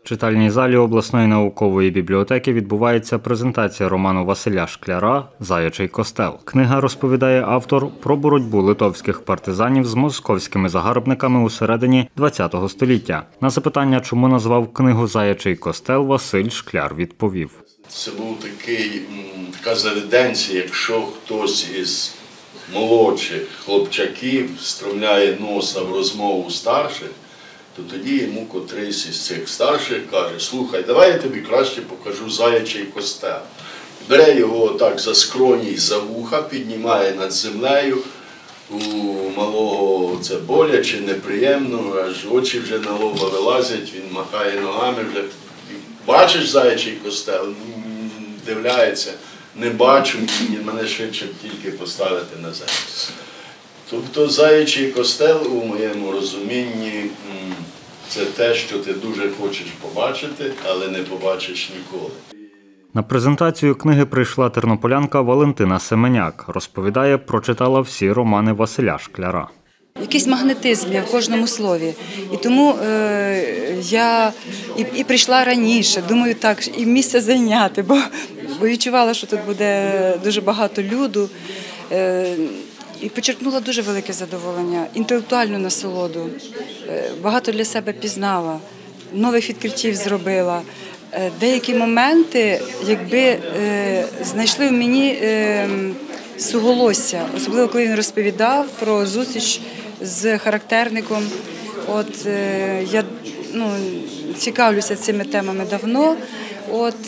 В читальній залі обласної наукової бібліотеки відбувається презентація роману Василя Шкляра «Заячий костел». Книга, розповідає автор, про боротьбу литовських партизанів з московськими загарбниками у середині ХХ століття. На запитання, чому назвав книгу «Заячий костел», Василь Шкляр відповів. Це був така заведенція, якщо хтось із молодших хлопчаків встромляє носа в розмову старших, то тоді йому котрийсь із цих старших каже: «Слухай, давай я тобі краще покажу заячий костел». Бере його так за скроні, за вуха, піднімає над землею, у малого це боляче, неприємно, аж очі вже на лоба вилазять, він махає ногами, вже: «Бачиш заячий костел?» Дивляється: «Не бачу, мене швидше тільки поставити на землю». Тобто заячий костел, у моєму розумінні, це те, що ти дуже хочеш побачити, але не побачиш ніколи. На презентацію книги прийшла тернополянка Валентина Семеняк. Розповідає, прочитала всі романи Василя Шкляра. Якийсь магнетизм є в кожному слові. І тому я і прийшла раніше, думаю, так, і місце зайняти, бо відчувала, що тут буде дуже багато люду. І почерпнула дуже велике задоволення, інтелектуальну насолоду. Багато для себе пізнала, нових відкриттів зробила. Деякі моменти, якби знайшли в мені суголосся, особливо коли він розповідав про зустріч з характерником. От я цікавлюся цими темами давно. От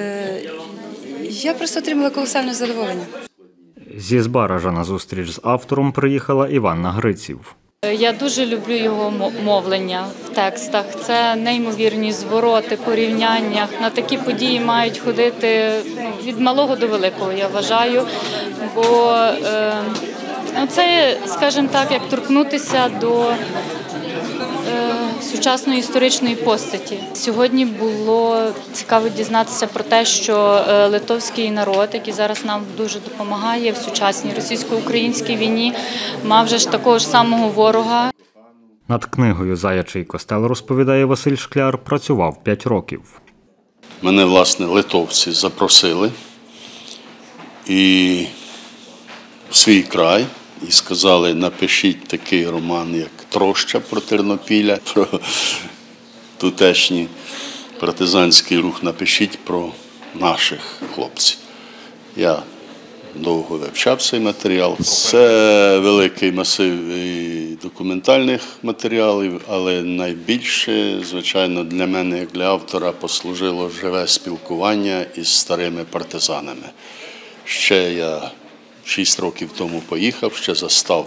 я просто отримала колосальне задоволення. Зі Збаража на зустріч з автором приїхала Іванна Гриців. Я дуже люблю його мовлення в текстах. Це неймовірні звороти, порівняння. На такі події мають ходити від малого до великого, я вважаю. Бо це, скажімо так, як торкнутися до сучасної історичної постаті. Сьогодні було цікаво дізнатися про те, що литовський народ, який зараз нам дуже допомагає в сучасній російсько-українській війні, мав же ж такого ж самого ворога. Над книгою «Заячий костел», розповідає Василь Шкляр, працював 5 років. Мене, власне, литовці запросили в свій край і сказали: напишіть такий роман, як «Троща» про Тернопілля, про тутешній партизанський рух, напишіть про наших хлопців. Я довго вивчав цей матеріал. Це великий масив документальних матеріалів, але найбільше, звичайно, для мене, як для автора, послужило живе спілкування із старими партизанами. Ще я 6 років тому поїхав, ще застав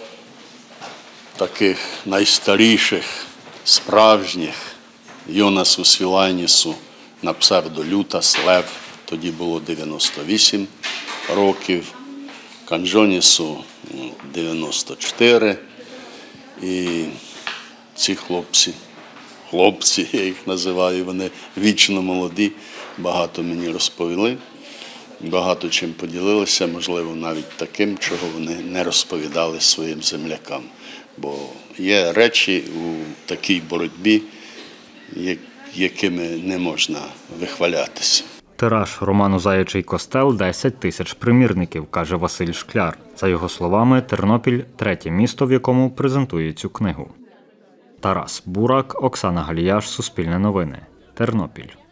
таких найстаріших, справжніх: Йонасу Свілайнісу на псевдо Лютас, Лев, тоді було 98 років, Канджонісу 94. І ці хлопці, я їх називаю, вони вічно молоді, багато мені розповіли, багато чим поділилися, можливо, навіть таким, чого вони не розповідали своїм землякам. Бо є речі у такій боротьбі, якими не можна вихвалятися. Тираж роману «Заячий костел» – 10 тисяч примірників, каже Василь Шкляр. За його словами, Тернопіль – 3-є місто, в якому презентує цю книгу. Тарас Бурак, Оксана Галіяш, Суспільне новини, Тернопіль.